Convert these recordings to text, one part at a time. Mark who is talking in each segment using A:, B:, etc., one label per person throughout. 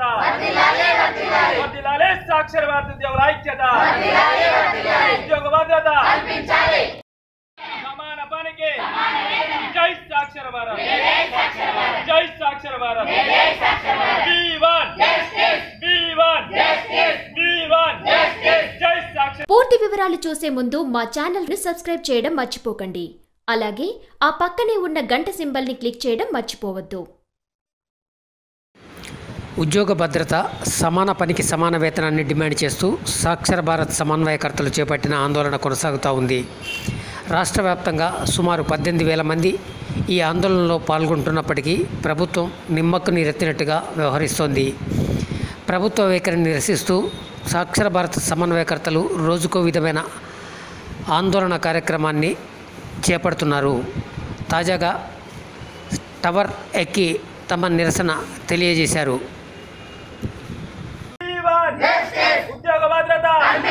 A: వర్ధిల్లాలి సాక్షర భారత్ ఉద్యోగుల ఐక్యత ఉద్యోగ భద్రత సమాన పనికి జై సాక్షర భారత్ జై సాక్షర భారత్ జై సాక్షర.
B: పూర్తి వివరాలు చూసే ముందు మా ఛానల్ ని సబ్స్క్రైబ్ చేయడం మర్చిపోకండి. అలాగే ఆ పక్కనే ఉన్న గంట సింబల్ ని క్లిక్ చేయడం మర్చిపోవద్దు.
C: ఉద్యోగ భద్రత, సమాన పనికి సమాన వేతనాన్ని డిమాండ్ చేస్తూ సాక్షర భారత్ సమన్వయకర్తలు చేపట్టిన ఆందోళన కొనసాగుతూ ఉంది. రాష్ట్ర వ్యాప్తంగా సుమారు 18,000 మంది ఈ ఆందోళనలో పాల్గొంటున్నప్పటికీ ప్రభుత్వం నిమ్మకు నీరెత్తినట్టుగా వ్యవహరిస్తోంది. ప్రభుత్వ వైఖరిని నిరసిస్తూ సాక్షర భారత్ సమన్వయకర్తలు రోజుకో విధమైన ఆందోళన కార్యక్రమాన్ని చేపడుతున్నారు. తాజాగా టవర్ ఎక్కి తమ నిరసన తెలియజేశారు.
A: ఉద్యోగ భద్రత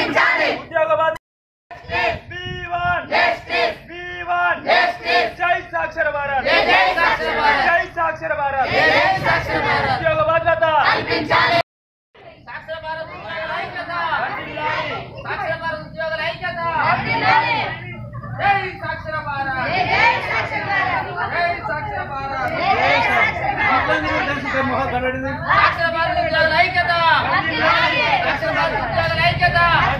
A: జై సాక్షర భారత్ జై సాక్షర భారత్ ఉద్యోగ భద్రత సాక్షర భారత్ ఉద్యోగుల ఐక్యత సాక్షర భారత్ ఉద్యోగుల ఐక్యత జై సాక్షర భారత్ జై సాక్షర భారత్ జై సాక్షర భారత్ సాక్షర భారత్ ఉద్యోగుల ఐక్యత సాక్షర భారత్ ఉద్యోగుల ఐక్యత.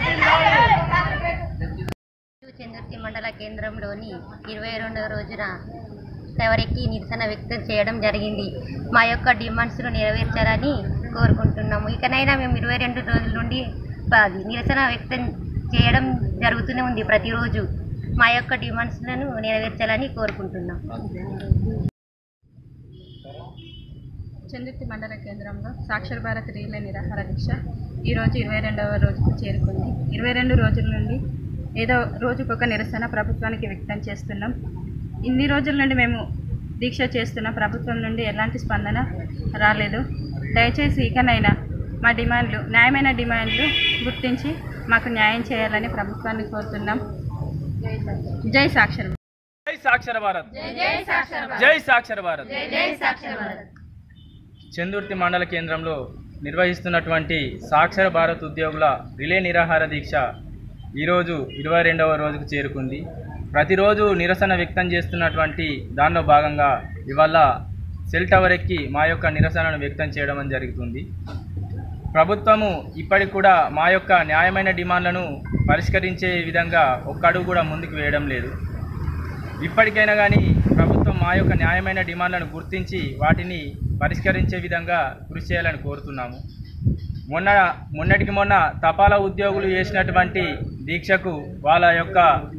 D: చందుర్తి మండల కేంద్రంలోని 22వ రోజున ఎవరికి నిరసన వ్యక్తం చేయడం జరిగింది. మా యొక్క డిమాండ్స్ను నెరవేర్చాలని కోరుకుంటున్నాము. ఇకనైనా మేము 22 రోజుల నుండి నిరసన వ్యక్తం చేయడం జరుగుతూనే ఉంది. ప్రతిరోజు మా యొక్క డిమాండ్స్లను నెరవేర్చాలని కోరుకుంటున్నాం.
E: చందుర్తి మండల కేంద్రంలో సాక్షర భారత్ రీలే నిరాహార దీక్ష ఈరోజు 22వ రోజుకు చేరుకుంది. 22 రోజుల నుండి ఏదో రోజుకొక నిరసన ప్రభుత్వానికి వ్యక్తం చేస్తున్నాం. ఇన్ని రోజుల నుండి మేము దీక్ష చేస్తున్న ప్రభుత్వం నుండి ఎలాంటి స్పందన రాలేదు. దయచేసి ఇకనైనా మా డిమాండ్లు, న్యాయమైన డిమాండ్లు గుర్తించి మాకు న్యాయం చేయాలని ప్రభుత్వాన్ని కోరుతున్నాం. జై సాక్షర
A: జై సాక్షర భారత్ జై సాక్షర భారత్. చందుర్తి మండల కేంద్రంలో నిర్వహిస్తున్నటువంటి సాక్షర భారత్ ఉద్యోగుల రిలే నిరాహార దీక్ష ఈరోజు 22వ రోజుకు చేరుకుంది. ప్రతిరోజు నిరసన వ్యక్తం చేస్తున్నటువంటి దానిలో భాగంగా ఇవాళ సెల్ టవర్ ఎక్కి మా యొక్క నిరసనను వ్యక్తం చేయడం జరుగుతుంది. ప్రభుత్వము ఇప్పటికి కూడా మా యొక్క న్యాయమైన డిమాండ్లను పరిష్కరించే విధంగా ఒక్క అడుగు కూడా ముందుకు వేయడం లేదు. ఇప్పటికైనా కానీ ప్రభుత్వం మా యొక్క న్యాయమైన డిమాండ్లను గుర్తించి వాటిని పరిష్కరించే విధంగా కృషి చేయాలని కోరుతున్నాము. మొన్నటికి మొన్న తపాలా ఉద్యోగులు చేసినటువంటి వాళ్ళ యొక్క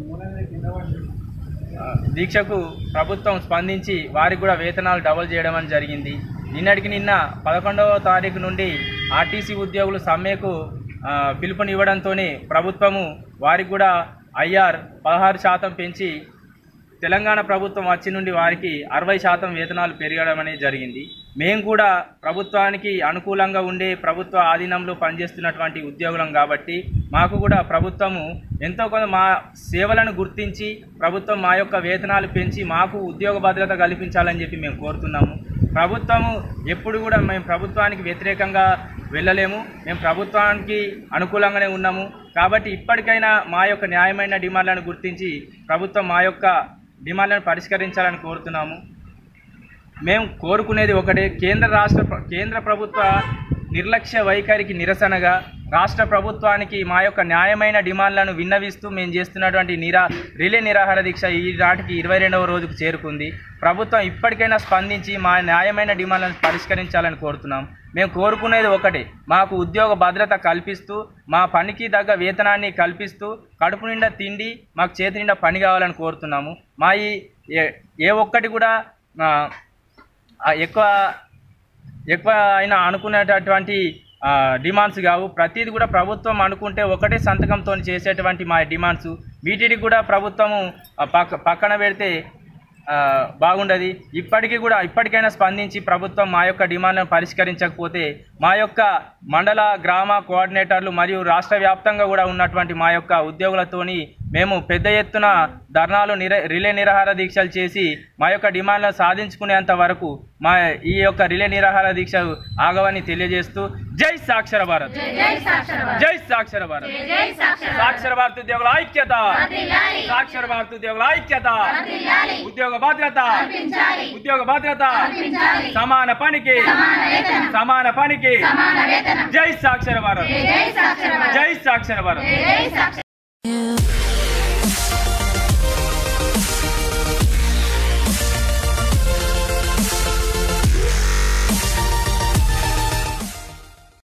A: దీక్షకు ప్రభుత్వం స్పందించి వారికి కూడా వేతనాలు డబల్ చేయడం అని జరిగింది. నిన్నటికి నిన్న 11వ తారీఖు నుండి ఆర్టీసీ ఉద్యోగులు సమ్మెకు పిలుపునివ్వడంతోనే ప్రభుత్వము వారికి కూడా IR 16% పెంచి తెలంగాణ ప్రభుత్వం వచ్చి నుండి వారికి 60% వేతనాలు పెరగడం అనేది జరిగింది. మేము కూడా ప్రభుత్వానికి అనుకూలంగా ఉండే ప్రభుత్వ ఆధీనంలో పనిచేస్తున్నటువంటి ఉద్యోగులం కాబట్టి మాకు కూడా ప్రభుత్వము ఎంతో కొంత మా సేవలను గుర్తించి ప్రభుత్వం మా యొక్క వేతనాలు పెంచి మాకు ఉద్యోగ భద్రత కల్పించాలని చెప్పి మేము కోరుతున్నాము. ప్రభుత్వము ఎప్పుడు కూడా మేము ప్రభుత్వానికి వ్యతిరేకంగా వెళ్ళలేము. మేము ప్రభుత్వానికి అనుకూలంగానే ఉన్నాము. కాబట్టి ఇప్పటికైనా మా యొక్క న్యాయమైన డిమాండ్లను గుర్తించి ప్రభుత్వం మా యొక్క డిమాండ్లను పరిష్కరించాలని కోరుతున్నాము. మేము కోరుకునేది ఒకటే, కేంద్ర ప్రభుత్వ నిర్లక్ష్య వైఖరికి నిరసనగా రాష్ట్ర ప్రభుత్వానికి మా యొక్క న్యాయమైన డిమాండ్లను విన్నవిస్తూ మేము చేస్తున్నటువంటి రిలే నిరాహార దీక్ష ఈనాటికి 22వ రోజుకు చేరుకుంది. ప్రభుత్వం ఇప్పటికైనా స్పందించి మా న్యాయమైన డిమాండ్లను పరిష్కరించాలని కోరుతున్నాం. మేము కోరుకునేది ఒకటే, మాకు ఉద్యోగ భద్రత కల్పిస్తూ మా పనికి తగ్గ వేతనాన్ని కల్పిస్తూ కడుపు నిండా తిండి మాకు చేతి నిండా పని కావాలని కోరుతున్నాము. మా ఏ ఒక్కటి కూడా ఎక్కువ అయినా అనుకునేటటువంటి డిమాండ్స్ కావు. ప్రతిదీ కూడా ప్రభుత్వం అనుకుంటే ఒకటే సంతకంతో చేసేటువంటి మా డిమాండ్స్. వీటికి కూడా ప్రభుత్వము పక్కన పెడితే బాగుండదు. ఇప్పటికైనా స్పందించి ప్రభుత్వం మా యొక్క డిమాండ్లను పరిష్కరించకపోతే మా యొక్క మండల గ్రామ కోఆర్డినేటర్లు మరియు రాష్ట్ర వ్యాప్తంగా కూడా ఉన్నటువంటి మా యొక్క ఉద్యోగులతోని మేము పెద్ద ఎత్తున ధర్నాలు రిలే నిరాహార దీక్షలు చేసి మా యొక్క డిమాండ్లను సాధించుకునేంత వరకు మా ఈ యొక్క రిలే నిరాహార దీక్ష ఆగవని తెలియజేస్తూ జై సాక్షర భారత్, జై సాక్షర భారత్, సాక్షర భారత్ ఉద్యోగుల ఐక్యత, సాక్షర భారత్ ఉద్యోగుల ఐక్యత, ఉద్యోగ భద్రత, ఉద్యోగ భద్రత, సమాన పనికి సమాన పనికి, జై సాక్షర భారత్, జై సాక్షర భారత్.